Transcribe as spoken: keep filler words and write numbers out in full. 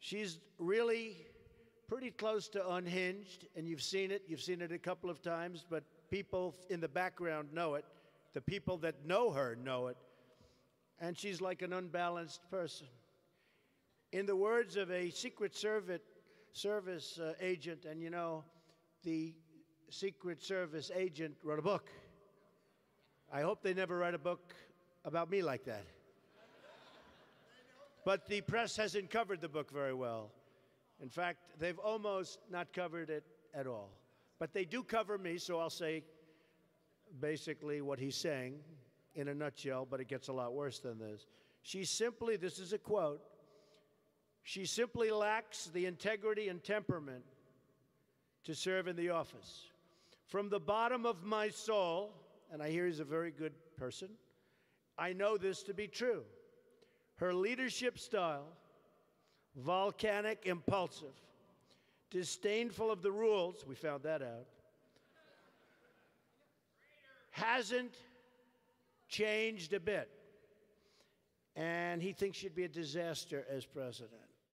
She's really pretty close to unhinged, and you've seen it. You've seen it a couple of times, but people in the background know it. The people that know her know it. And she's like an unbalanced person. In the words of a Secret Service, service uh, agent, and you know, the Secret Service agent wrote a book. I hope they never write a book about me like that. But the press hasn't covered the book very well. In fact, they've almost not covered it at all. But they do cover me, so I'll say basically what he's saying in a nutshell, but it gets a lot worse than this. She simply, this is a quote, she simply lacks the integrity and temperament to serve in the office. From the bottom of my soul, and I hear he's a very good person, I know this to be true. Her leadership style, volcanic, impulsive, disdainful of the rules, we found that out, hasn't changed a bit. And he thinks she'd be a disaster as president.